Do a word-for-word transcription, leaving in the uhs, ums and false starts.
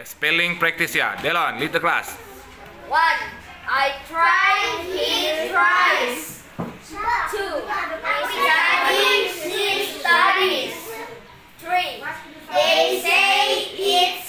Spelling practice ya. Delon, lead the class. One. I tried, he tries. Two. I study, he studies. Three. They say it's